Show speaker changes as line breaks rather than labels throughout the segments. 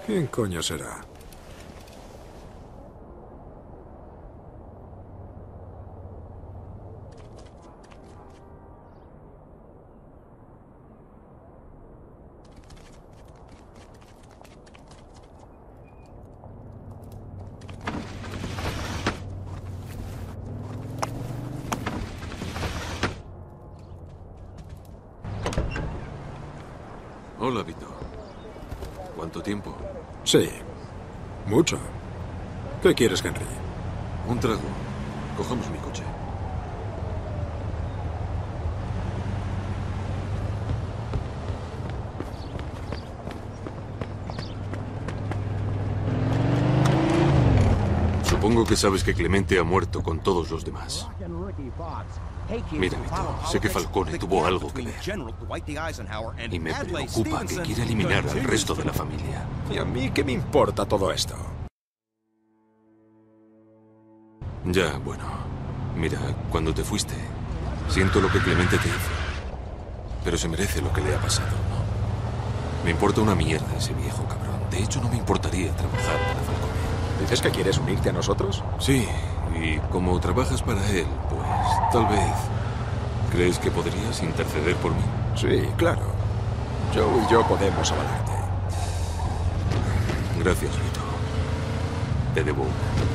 ¿Quién coño será?
Hola, Vito. ¿Cuánto tiempo?
Sí, mucho. ¿Qué quieres, Henry?
Un trago. Cojamos mi coche. Supongo que sabes que Clemente ha muerto con todos los demás. Mira, Vito, sé que Falcone tuvo algo que ver. Y me preocupa que quiera eliminar al resto de la familia.
¿Y a mí qué me importa todo esto?
Ya, bueno. Mira, cuando te fuiste, siento lo que Clemente te hizo. Pero se merece lo que le ha pasado, ¿no? Me importa una mierda ese viejo cabrón. De hecho, no me importaría trabajar para Falcone.
¿Dices que quieres unirte a nosotros?
Sí, y como trabajas para él, pues tal vez... ¿Crees que podrías interceder por mí?
Sí, claro. Joe y yo podemos avalarte.
Gracias, Vito. Te debo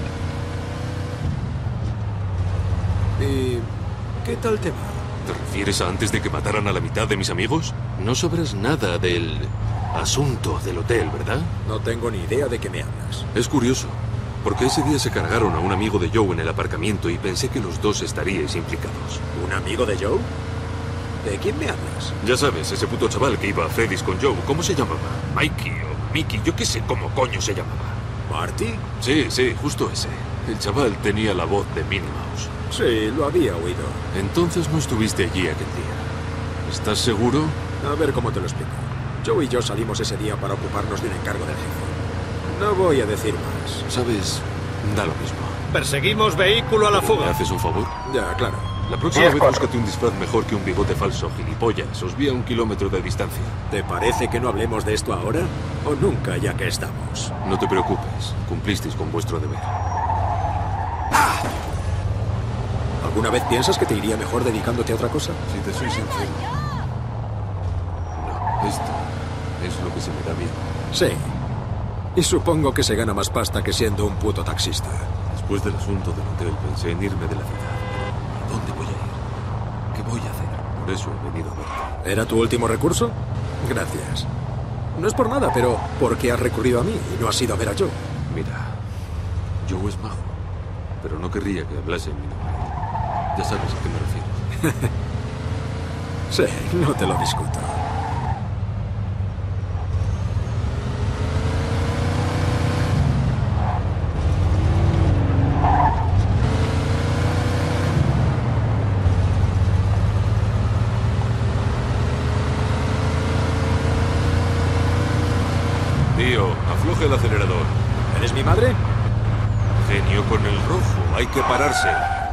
una.
¿Y qué tal te va?
¿Te refieres a antes de que mataran a la mitad de mis amigos? No sabrás nada del asunto del hotel, ¿verdad?
No tengo ni idea de qué me hablas.
Es curioso, porque ese día se cargaron a un amigo de Joe en el aparcamiento y pensé que los dos estaríais implicados.
¿Un amigo de Joe? ¿De quién me hablas?
Ya sabes, ese puto chaval que iba a Freddy's con Joe, ¿cómo se llamaba? Mikey o Mickey, yo qué sé cómo coño se llamaba.
¿Marty?
Sí, justo ese. El chaval tenía la voz de Minnie Mouse.
Sí, lo había oído.
Entonces no estuviste allí aquel día. ¿Estás seguro?
A ver cómo te lo explico. Joe y yo salimos ese día para ocuparnos de un encargo del jefe. No voy a decir más.
Sabes, da lo mismo.
Perseguimos vehículo a la
¿Me
fuga.
haces un favor?
Ya, claro.
La próxima vez búscate un disfraz mejor que un bigote falso, gilipollas. Os vi a 1 kilómetro de distancia.
¿Te parece que no hablemos de esto ahora? ¿O nunca, ya que estamos?
No te preocupes. Cumplisteis con vuestro deber.
¿Alguna vez piensas que te iría mejor dedicándote a otra cosa?
Si te soy sincero... No, esto es lo que se me da bien.
Sí. Y supongo que se gana más pasta que siendo un puto taxista.
Después del asunto del hotel pensé en irme de la ciudad. ¿A dónde voy a ir? ¿Qué voy a hacer? Por eso he venido a verte.
¿Era tu último recurso? Gracias. No es por nada, pero ¿por qué has recurrido a mí y no has ido a ver a Joe?
Mira, Joe es majo, pero no querría que hablase en mi nombre. Ya sabes a qué me refiero.
Sí, no te lo discuto.
Tío, afloje el acelerador.
¿Eres mi madre?
Genio con el rojo, hay que pararse.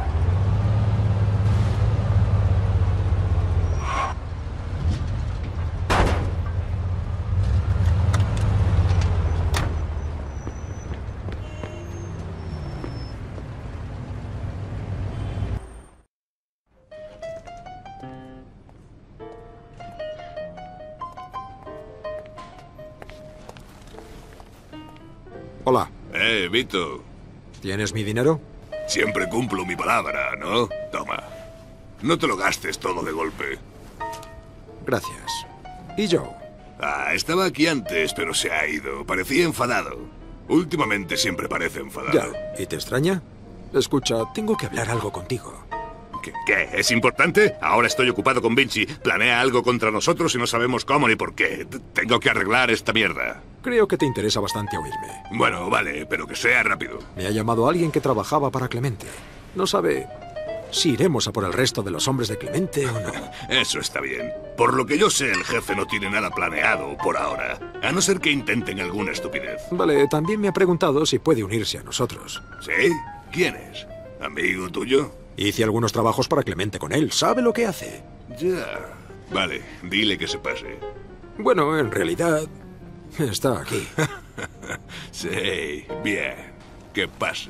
Hola.
Vito.
¿Tienes mi dinero?
Siempre cumplo mi palabra, ¿no? Toma. No te lo gastes todo de golpe.
Gracias. ¿Y Joe?
Estaba aquí antes, pero se ha ido. Parecía enfadado. Últimamente siempre parece enfadado.
Ya. ¿Y te extraña? Escucha, tengo que hablar algo contigo.
¿Qué? ¿Es importante? Ahora estoy ocupado con Vinci. Planea algo contra nosotros y no sabemos cómo ni por qué. Tengo que arreglar esta mierda.
Creo que te interesa bastante oírme.
Bueno, vale, pero que sea rápido.
Me ha llamado alguien que trabajaba para Clemente. No sabe si iremos a por el resto de los hombres de Clemente o no.
Eso está bien. Por lo que yo sé, el jefe no tiene nada planeado por ahora. A no ser que intenten alguna estupidez.
Vale, también me ha preguntado si puede unirse a nosotros.
¿Sí? ¿Quién es? ¿Amigo tuyo?
Hice algunos trabajos para Clemente con él. ¿Sabe lo que hace?
Ya. Vale, dile que se pase.
Bueno, en realidad... Está aquí.
Sí, bien. Que pase.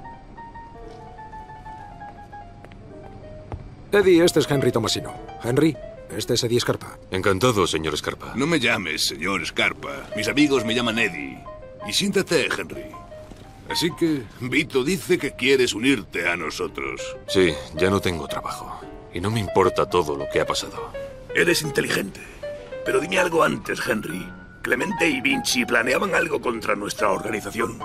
Eddie, este es Henry Tomasino. Henry, este es Eddie Scarpa.
Encantado, señor Scarpa.
No me llames, señor Scarpa. Mis amigos me llaman Eddie. Y siéntate, Henry. Así que, Vito dice que quieres unirte a nosotros.
Sí, ya no tengo trabajo. Y no me importa todo lo que ha pasado.
Eres inteligente. Pero dime algo antes, Henry. Clemente y Vinci planeaban algo contra nuestra organización.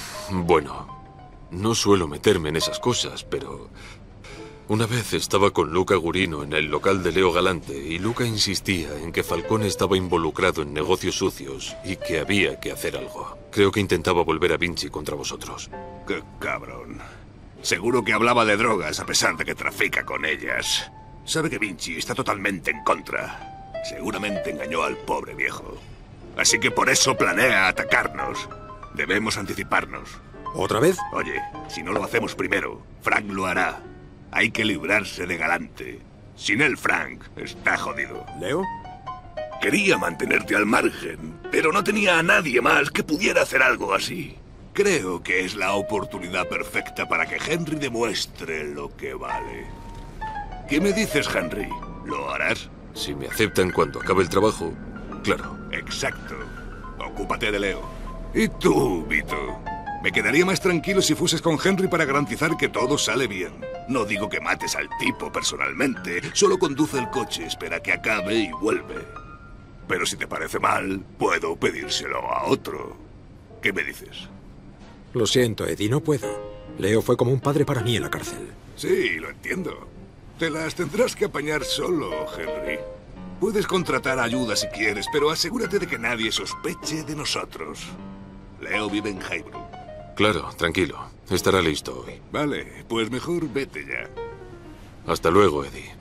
Bueno, no suelo meterme en esas cosas, pero... Una vez estaba con Luca Gurino en el local de Leo Galante y Luca insistía en que Falcone estaba involucrado en negocios sucios y que había que hacer algo. Creo que intentaba volver a Vinci contra vosotros.
¡Qué cabrón! Seguro que hablaba de drogas a pesar de que trafica con ellas. Sabe que Vinci está totalmente en contra. Seguramente engañó al pobre viejo. Así que por eso planea atacarnos. Debemos anticiparnos.
¿Otra vez?
Oye, si no lo hacemos primero, Frank lo hará. Hay que librarse de Galante. Sin él, Frank está jodido.
¿Leo?
Quería mantenerte al margen, pero no tenía a nadie más que pudiera hacer algo así. Creo que es la oportunidad perfecta para que Henry demuestre lo que vale. ¿Qué me dices, Henry? ¿Lo harás?
Si me aceptan cuando acabe el trabajo, claro.
Exacto. Ocúpate de Leo. ¿Y tú, Vito? Me quedaría más tranquilo si fueses con Henry para garantizar que todo sale bien. No digo que mates al tipo personalmente, solo conduce el coche, espera que acabe y vuelve. Pero si te parece mal, puedo pedírselo a otro. ¿Qué me dices?
Lo siento, Eddie, no puedo. Leo fue como un padre para mí en la cárcel.
Sí, lo entiendo. Te las tendrás que apañar solo, Henry. Puedes contratar ayuda si quieres, pero asegúrate de que nadie sospeche de nosotros. Leo vive en Highbrook.
Claro, tranquilo. Estará listo hoy.
Vale, pues mejor vete ya.
Hasta luego, Eddie.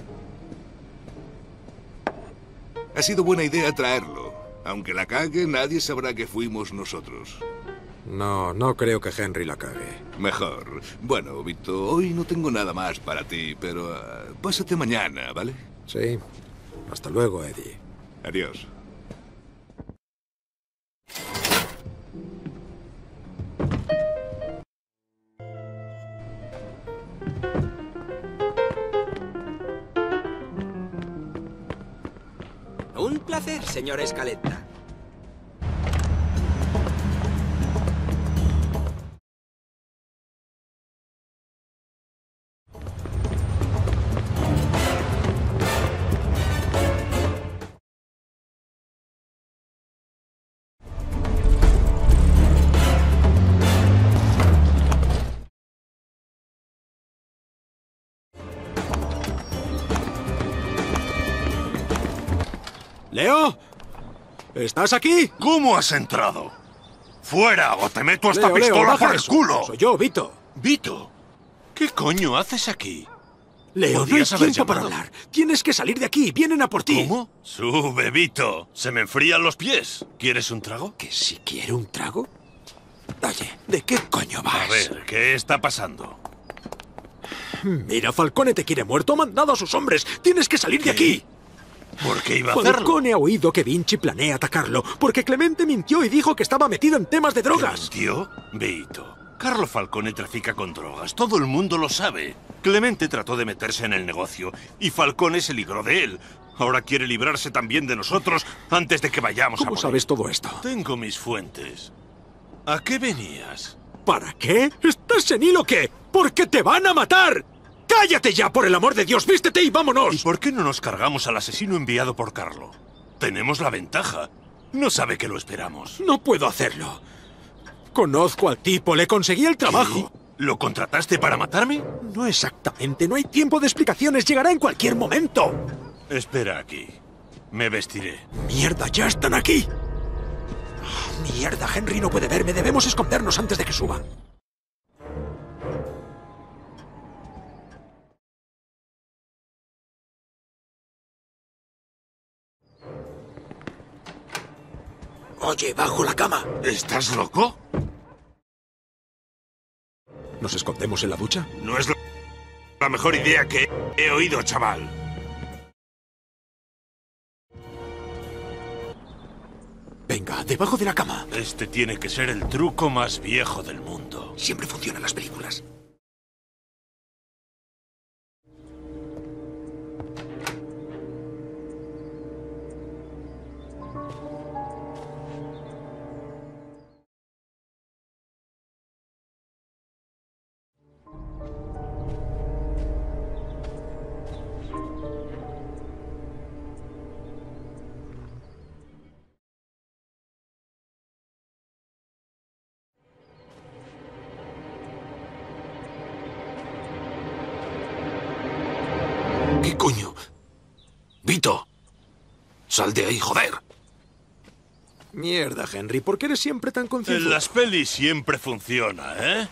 Ha sido buena idea traerlo. Aunque la cague, nadie sabrá que fuimos nosotros.
No creo que Henry la cague.
Mejor. Bueno, Vito, hoy no tengo nada más para ti, pero pásate mañana, ¿vale?
Sí. Hasta luego, Eddie.
Adiós.
Un placer, señor Scaletta.
¡Leo! ¿Estás aquí?
¿Cómo has entrado? ¡Fuera o te meto esta
Leo,
pistola
baja
por el
eso.
culo!
Soy yo, Vito.
Vito, ¿qué coño haces aquí?
Leo, no hay
Podrías haber
tiempo para
llamado.
hablar. Tienes que salir de aquí. Vienen a por ti.
¿Cómo? Sube, Vito. Se me enfrían los pies. ¿Quieres un trago?
¿Que si quiere un trago? Oye, ¿de qué coño vas?
A ver, ¿qué está pasando?
Mira, Falcone te quiere muerto. Ha mandado a sus hombres. Tienes que salir de aquí.
¿Por qué iba a hacerlo?
Falcone ha oído que Vinci planea atacarlo, porque Clemente mintió y dijo que estaba metido en temas de drogas.
¿Mintió? Vito, Carlo Falcone trafica con drogas. Todo el mundo lo sabe. Clemente trató de meterse en el negocio y Falcone se libró de él. Ahora quiere librarse también de nosotros antes de que vayamos a
¿Cómo
por
sabes
él.
todo esto?
Tengo mis fuentes. ¿A qué venías?
¿Para qué? ¿Estás senil o qué? ¡Porque te van a matar! ¡Cállate ya, por el amor de Dios! ¡Vístete y vámonos!
¿Y por qué no nos cargamos al asesino enviado por Carlo? Tenemos la ventaja. No sabe que lo esperamos.
No puedo hacerlo. Conozco al tipo, le conseguí el trabajo.
¿Qué? ¿Lo contrataste para matarme?
No exactamente, no hay tiempo de explicaciones, llegará en cualquier momento.
Espera aquí. Me vestiré.
¡Mierda, ya están aquí! ¡Mierda, Henry no puede verme! Debemos escondernos antes de que suba. Oye, bajo la cama.
¿Estás loco?
¿Nos escondemos en la ducha?
No es la mejor idea que he oído, chaval.
Venga. cama, debajo de la cama.
Este tiene que ser el truco más viejo del mundo.
Siempre funciona en las películas.
¿Qué coño? ¡Vito! ¡Sal de ahí, joder!
Mierda, Henry, ¿por qué eres siempre tan concienzudo?
En las pelis siempre funciona, ¿eh?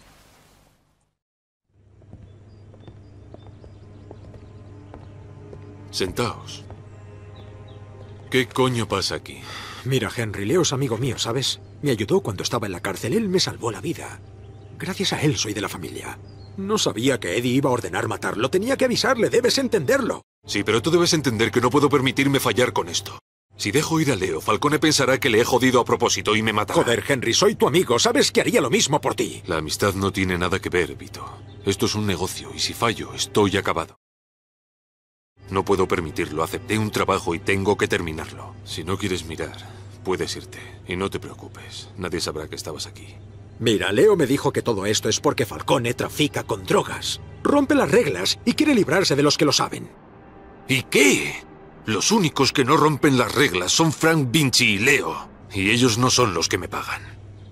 Sentaos. ¿Qué coño pasa aquí?
Mira, Henry, Leo es amigo mío, ¿sabes? Me ayudó cuando estaba en la cárcel. Él me salvó la vida. Gracias a él soy de la familia. No sabía que Eddie iba a ordenar matarlo. Tenía que avisarle, debes entenderlo.
Sí, pero tú debes entender que no puedo permitirme fallar con esto. Si dejo ir a Leo, Falcone pensará que le he jodido a propósito y me matará.
Joder, Henry, soy tu amigo. Sabes que haría lo mismo por ti.
La amistad no tiene nada que ver, Vito. Esto es un negocio y si fallo, estoy acabado. No puedo permitirlo. Acepté un trabajo y tengo que terminarlo. Si no quieres mirar, puedes irte. Y no te preocupes. Nadie sabrá que estabas aquí.
Mira, Leo me dijo que todo esto es porque Falcone trafica con drogas. Rompe las reglas y quiere librarse de los que lo saben.
¿Y qué? Los únicos que no rompen las reglas son Frank Vinci y Leo. Y ellos no son los que me pagan.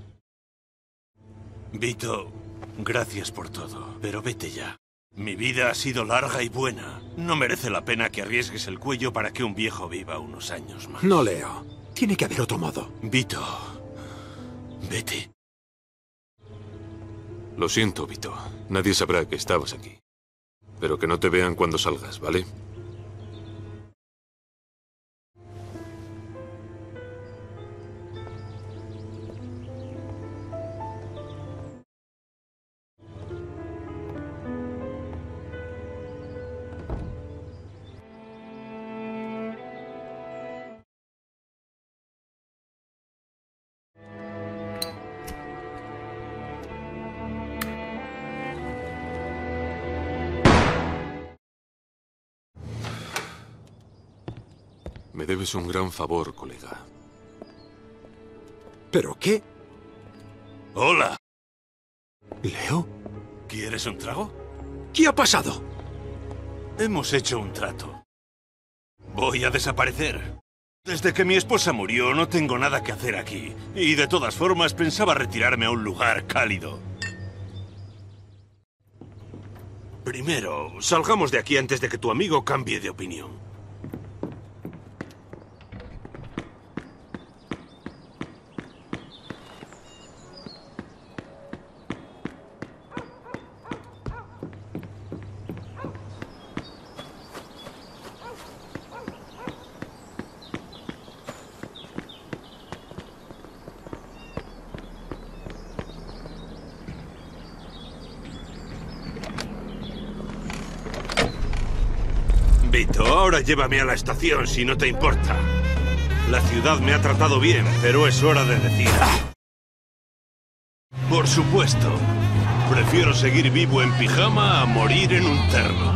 Vito, gracias por todo, pero vete ya. Mi vida ha sido larga y buena. No merece la pena que arriesgues el cuello para que un viejo viva unos años más.
No, Leo. Tiene que haber otro modo.
Vito, vete.
Lo siento, Vito. Nadie sabrá que estabas aquí. Pero que no te vean cuando salgas, ¿vale? Me debes un gran favor, colega.
¿Pero qué?
Hola.
¿Leo?
¿Quieres un trago?
¿Qué ha pasado?
Hemos hecho un trato. Voy a desaparecer. Desde que mi esposa murió no tengo nada que hacer aquí. Y de todas formas pensaba retirarme a un lugar cálido. Primero, salgamos de aquí antes de que tu amigo cambie de opinión. Vito, ahora llévame a la estación si no te importa. La ciudad me ha tratado bien, pero es hora de decir... Por supuesto. Prefiero seguir vivo en pijama a morir en un terno.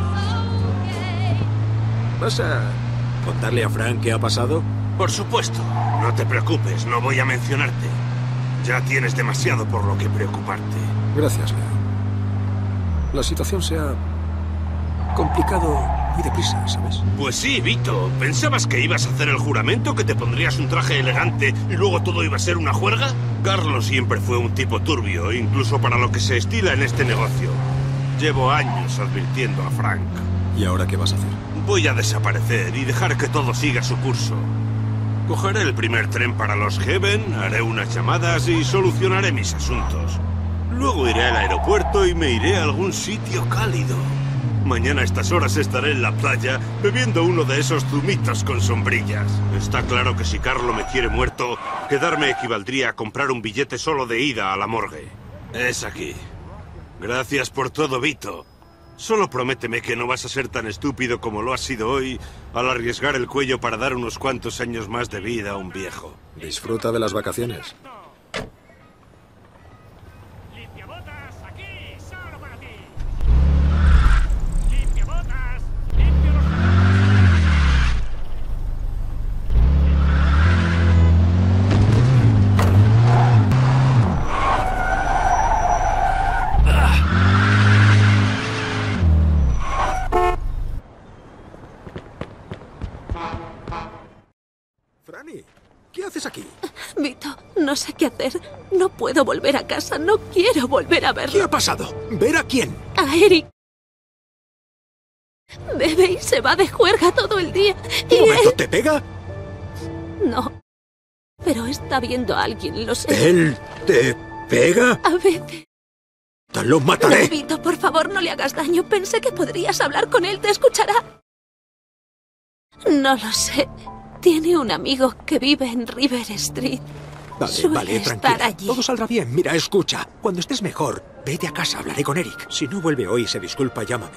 ¿Vas a contarle a Frank qué ha pasado?
Por supuesto. No te preocupes, no voy a mencionarte. Ya tienes demasiado por lo que preocuparte.
Gracias, Leo. La situación se ha complicado muy deprisa, ¿sabes?
Pues sí, Vito. ¿Pensabas que ibas a hacer el juramento, que te pondrías un traje elegante y luego todo iba a ser una juerga? Carlos siempre fue un tipo turbio, incluso para lo que se estila en este negocio. Llevo años advirtiendo a Frank.
¿Y ahora qué vas a hacer?
Voy a desaparecer y dejar que todo siga su curso. Cogeré el primer tren para los Heaven, haré unas llamadas y solucionaré mis asuntos. Luego iré al aeropuerto y me iré a algún sitio cálido. Mañana a estas horas estaré en la playa bebiendo uno de esos zumitos con sombrillas. Está claro que si Carlo me quiere muerto, quedarme equivaldría a comprar un billete solo de ida a la morgue. Es aquí. Gracias por todo, Vito. Solo prométeme que no vas a ser tan estúpido como lo has sido hoy al arriesgar el cuello para dar unos cuantos años más de vida a un viejo.
Disfruta de las vacaciones.
¡Limpiabotas, aquí! ¡Solo para ti! ¡Limpiabotas! ¡Limpio los
Franny, ¿qué haces aquí?
Vito, no sé qué hacer. No puedo volver a casa. No quiero volver a verlo.
¿Qué ha pasado? ¿Ver a quién?
A Eric. Bebe y se va de juerga todo el día. Y
¿Un momento,
él...
te pega?
No. Pero está viendo a alguien, lo sé.
¿Él te pega?
A veces...
¡Te lo
No,
mataré!
Vito, por favor, no le hagas daño. Pensé que podrías hablar con él. ¿Te escuchará? No lo sé. Tiene un amigo que vive en River Street.
Vale,
Suele
vale,
estar
tranquila.
allí.
Todo saldrá bien. Mira, escucha. Cuando estés mejor, vete a casa, hablaré con Eric. Si no vuelve hoy y se disculpa, llámame.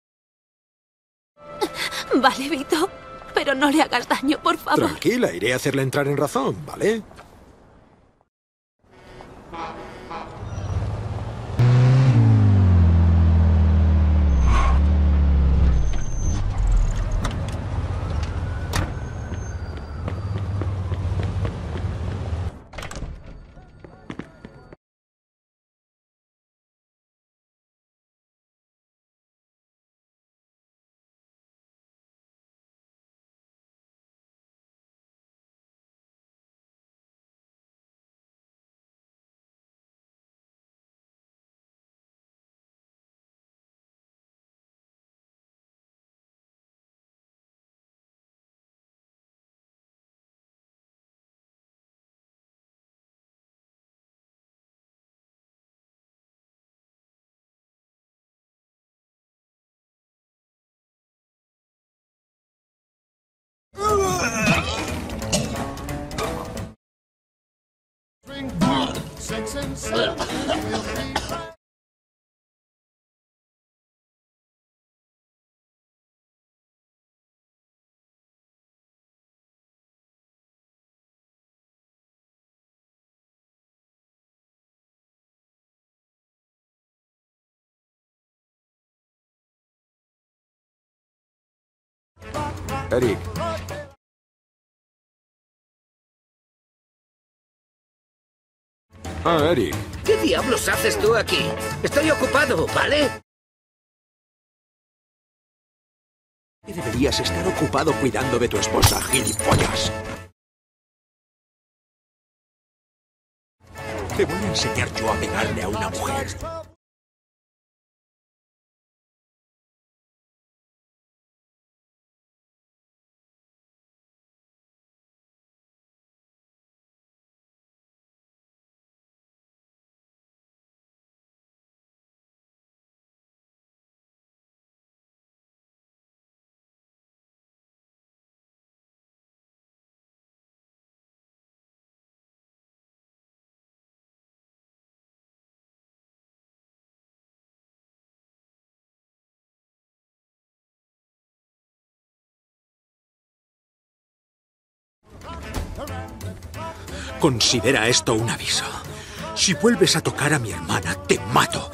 Vale, Vito. Pero no le hagas daño, por favor.
Tranquila, iré a hacerle entrar en razón, ¿vale? Eric. Ah, Eric.
¿Qué diablos haces tú aquí? Estoy ocupado, ¿vale?
Deberías estar ocupado cuidando de tu esposa, gilipollas. Te voy a enseñar yo a pegarle a una mujer. Considera esto un aviso. Si vuelves a tocar a mi hermana, te mato.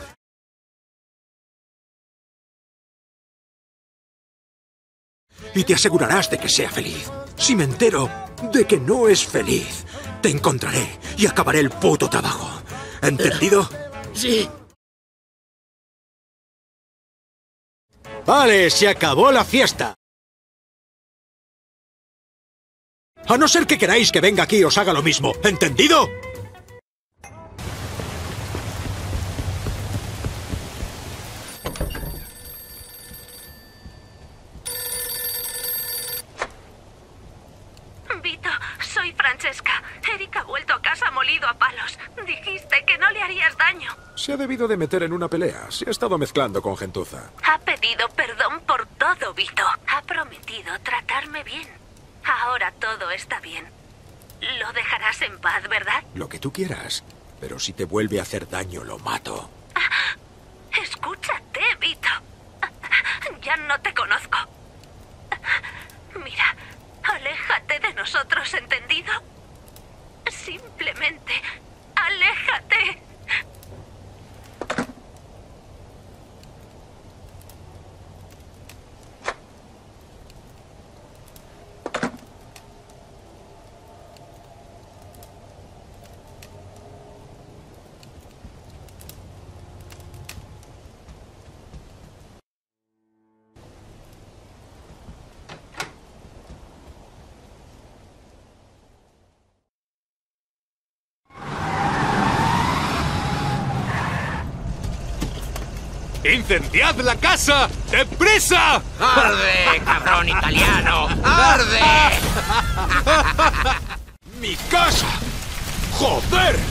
Y te asegurarás de que sea feliz. Si me entero de que no es feliz, te encontraré y acabaré el puto trabajo. ¿Entendido?
Sí.
Vale, se acabó la fiesta. A no ser que queráis que venga aquí y os haga lo mismo. ¿Entendido?
Vito, soy Francesca. Eric ha vuelto a casa molido a palos. Dijiste que no le harías daño.
Se ha debido de meter en una pelea. Se ha estado mezclando con gentuza.
Ha pedido perdón por todo, Vito. Ha prometido tratarme bien. Ahora todo está bien. Lo dejarás en paz, ¿verdad?
Lo que tú quieras. Pero si te vuelve a hacer daño, lo mato.
Escúchate, Vito. ya no te conozco. Mira, aléjate de nosotros, ¿entendido? Simplemente, aléjate.
¡Incendiad la casa! ¡Deprisa!
¡Arde, cabrón italiano! ¡Arde!
¡Mi casa! ¡Joder!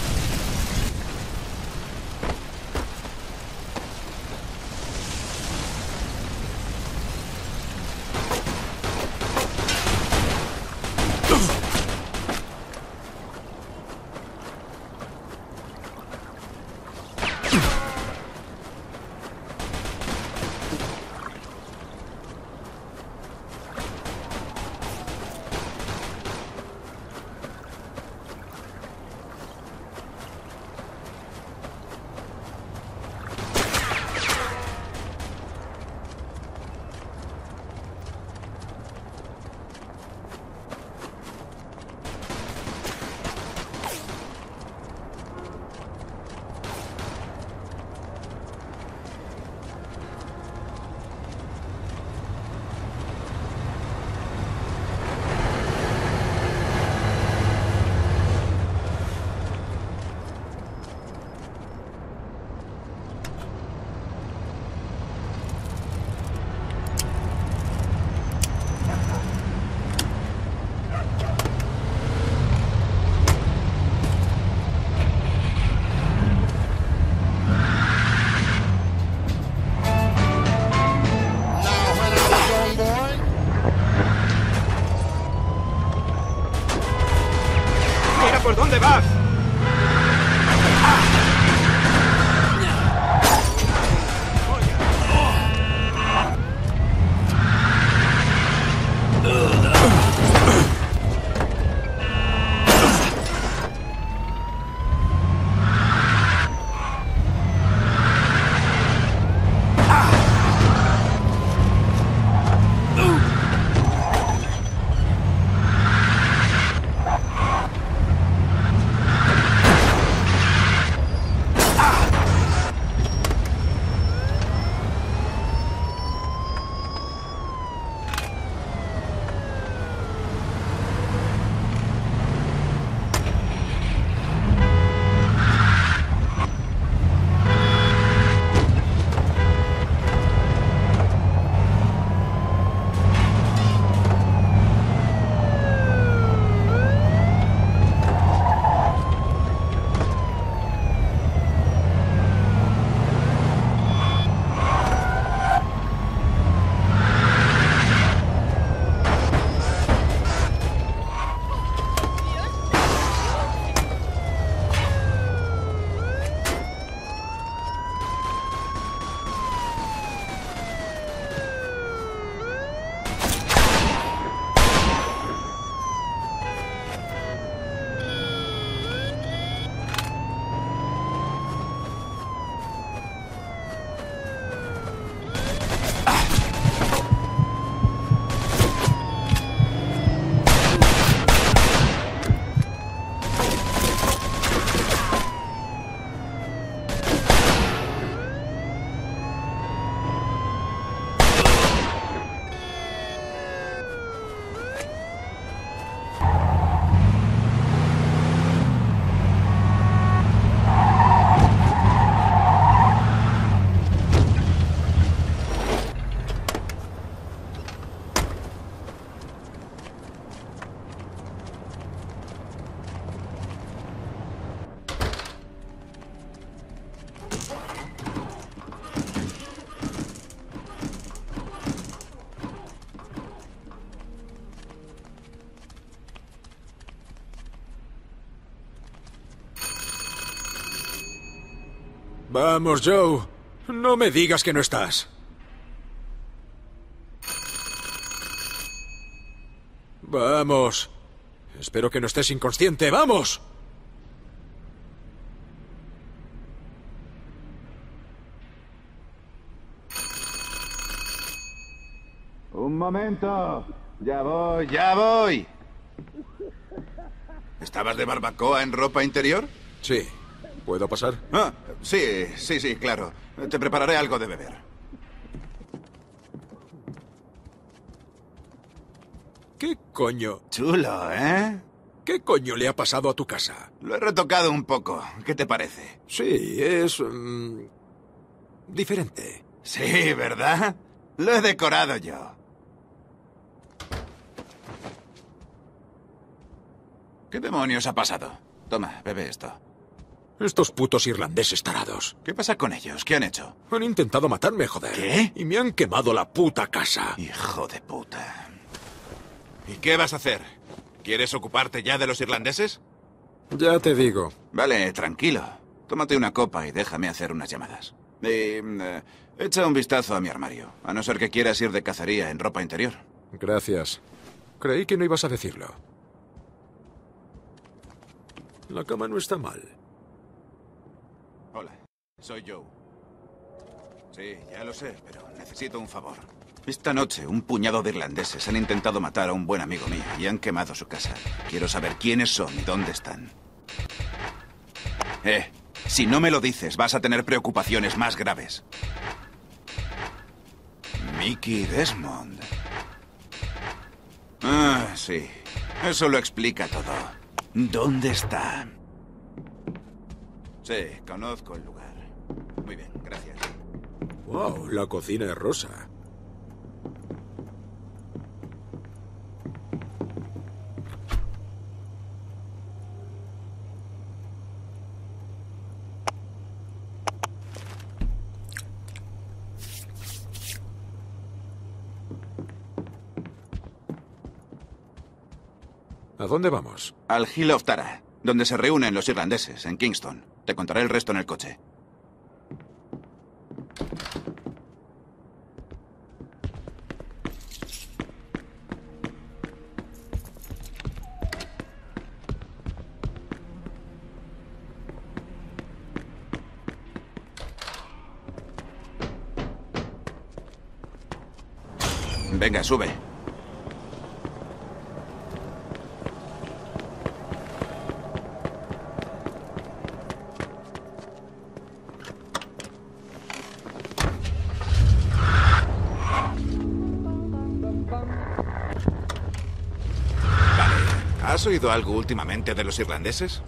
¿Por dónde vas?
Vamos, Joe. No me digas que no estás. Vamos. Espero que no estés inconsciente. ¡Vamos!
Un momento. Ya voy, ya voy. ¿Estabas de barbacoa en ropa interior?
Sí. ¿Puedo pasar?
Ah, sí, claro. Te prepararé algo de beber.
¿Qué coño?
Chulo, ¿eh?
¿Qué coño le ha pasado a tu casa?
Lo he retocado un poco. ¿Qué te parece?
Sí, es... diferente.
Sí, ¿verdad? Lo he decorado yo. ¿Qué demonios ha pasado? Toma, bebe esto.
Estos putos irlandeses tarados.
¿Qué pasa con ellos? ¿Qué han hecho?
Han intentado matarme, joder.
¿Qué?
Y me han quemado la puta casa.
Hijo de puta. ¿Y qué vas a hacer? ¿Quieres ocuparte ya de los irlandeses?
Ya te digo.
Vale, tranquilo. Tómate una copa y déjame hacer unas llamadas. Echa un vistazo a mi armario, a no ser que quieras ir de cacería en ropa interior.
Gracias. Creí que no ibas a decirlo. La cama no está mal.
Hola, soy Joe. Sí, ya lo sé, pero necesito un favor. Esta noche, un puñado de irlandeses han intentado matar a un buen amigo mío y han quemado su casa. Quiero saber quiénes son y dónde están. Si no me lo dices, vas a tener preocupaciones más graves. Mickey Desmond. Ah, sí. Eso lo explica todo. ¿Dónde está? Sí, conozco el lugar. Muy bien, gracias.
Wow, la cocina es rosa. ¿A dónde vamos?
Al Hill of Tara, donde se reúnen los irlandeses, en Kingston. Te contaré el resto en el coche. Venga, sube. ¿Has oído algo últimamente de los irlandeses?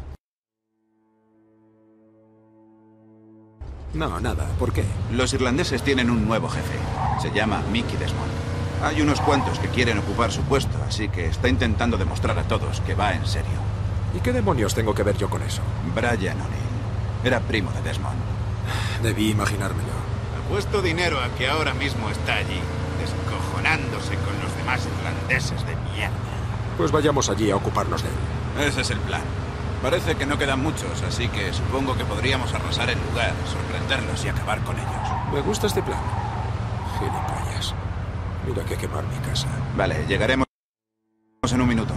No, nada. ¿Por qué?
Los irlandeses tienen un nuevo jefe. Se llama Mickey Desmond. Hay unos cuantos que quieren ocupar su puesto, así que está intentando demostrar a todos que va en serio.
¿Y qué demonios tengo que ver yo con eso?
Brian O'Neill. Era primo de Desmond.
Debí imaginármelo.
Apuesto dinero a que ahora mismo está allí, descojonándose con los demás irlandeses de mierda.
Pues vayamos allí a ocuparnos de él.
Ese es el plan. Parece que no quedan muchos, así que supongo que podríamos arrasar el lugar, sorprenderlos y acabar con ellos.
Me gusta este plan. Gilipollas. Mira que quemar mi casa.
Vale, llegaremos en un minuto.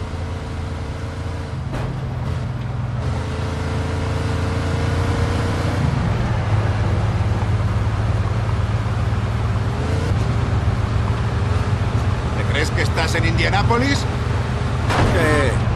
¿Te crees que estás en Indianápolis?
¿Qué?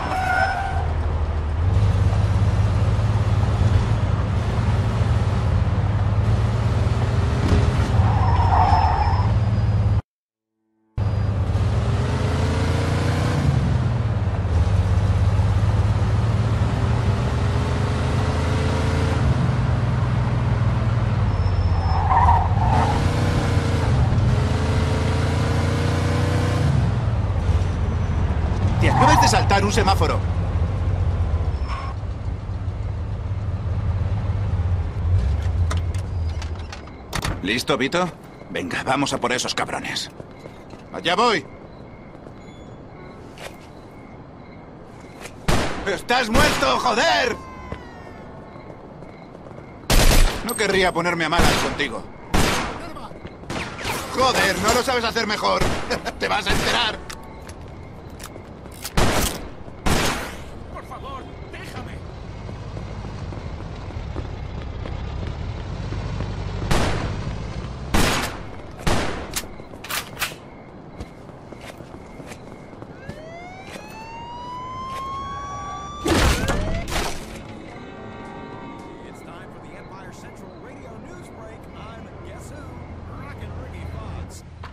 Acabas de saltar un semáforo. ¿Listo, Vito? Venga, vamos a por esos cabrones. ¡Allá voy! ¡Estás muerto, joder! No querría ponerme a malas contigo. ¡Joder, no lo sabes hacer mejor! ¡Te vas a enterar!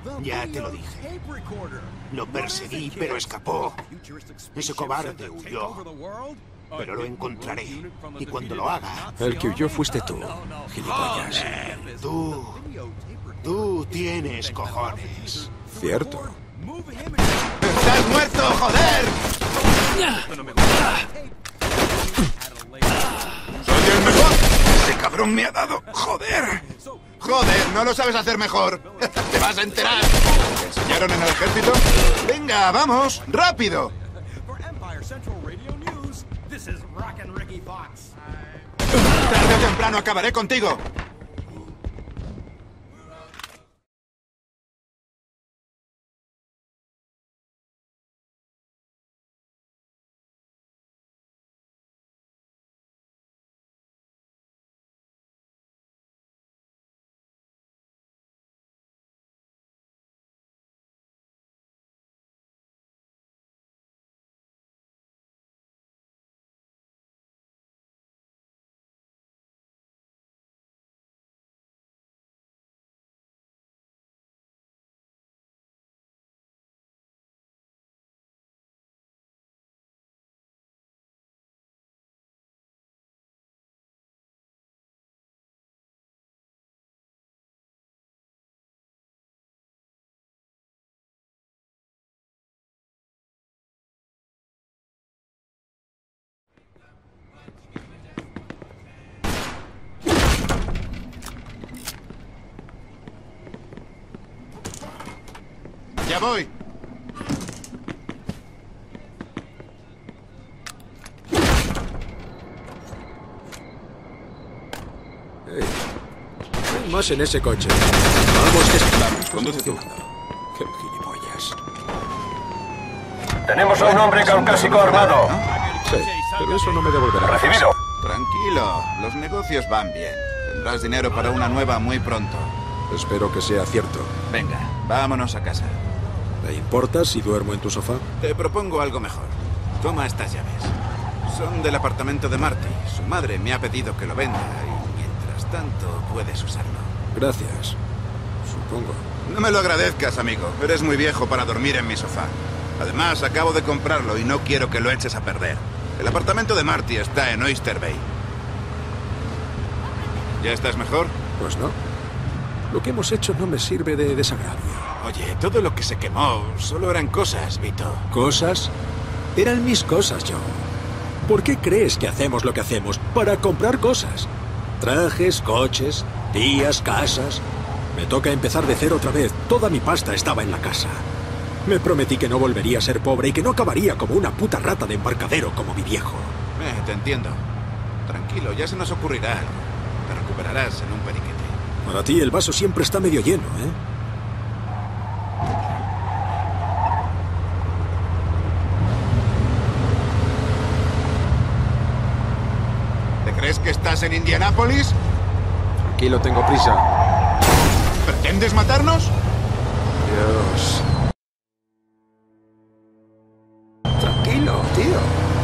Ya te lo dije. Lo perseguí, pero escapó. Ese cobarde huyó. Pero lo encontraré. Y cuando lo haga...
El que huyó fuiste tú, gilipollas.
Tú tienes cojones.
Cierto.
¡Estás muerto, joder! ¡Soy el mejor! ¡Ese cabrón me ha dado! ¡Joder! ¡Joder! ¿No lo sabes hacer mejor? ¡Te vas a enterar! ¿Te enseñaron en el ejército? ¡Venga, vamos! ¡Rápido! Tarde o temprano acabaré contigo. ¡Ya voy!
Hay más en ese coche. Vamos, que está
Conduce tú.
¡Qué gilipollas!
Tenemos a un hombre caucásico armado.
Sí, pero eso no me devolverá.
Recibido.
Tranquilo, los negocios van bien. Tendrás dinero para una nueva muy pronto.
Espero que sea cierto.
Venga, vámonos a casa.
¿Te importa si duermo en tu sofá?
Te propongo algo mejor. Toma estas llaves. Son del apartamento de Marty. Su madre me ha pedido que lo venda y mientras tanto puedes usarlo.
Gracias. Supongo.
No me lo agradezcas, amigo. Eres muy viejo para dormir en mi sofá. Además, acabo de comprarlo y no quiero que lo eches a perder. El apartamento de Marty está en Oyster Bay. ¿Ya estás mejor?
Pues no. Lo que hemos hecho no me sirve de desagravio.
Oye, todo lo que se quemó solo eran cosas, Vito.
¿Cosas? Eran mis cosas, Joe. ¿Por qué crees que hacemos lo que hacemos? Para comprar cosas. Trajes, coches, tías, casas. Me toca empezar de cero otra vez. Toda mi pasta estaba en la casa. Me prometí que no volvería a ser pobre y que no acabaría como una puta rata de embarcadero como mi viejo.
Te entiendo. Tranquilo, ya se nos ocurrirá algo. Te recuperarás en un periquete.
Para ti el vaso siempre está medio lleno, ¿eh?
¿Te crees que estás en Indianápolis?
Tranquilo, tengo prisa.
¿Pretendes matarnos?
Dios. Tranquilo, tío.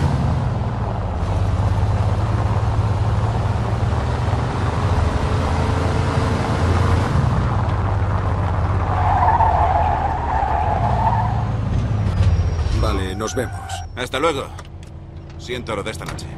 Vale, nos vemos.
Hasta luego. Siento lo de esta noche.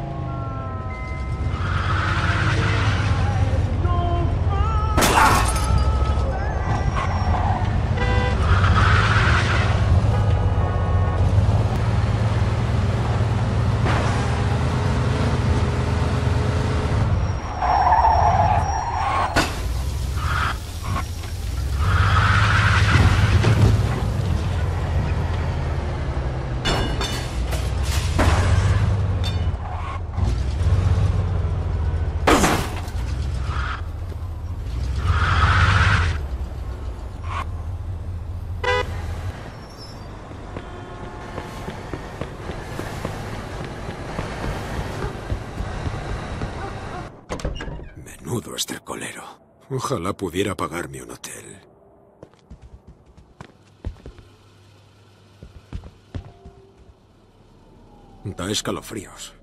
Menudo estercolero. Ojalá pudiera pagarme un hotel. Da escalofríos.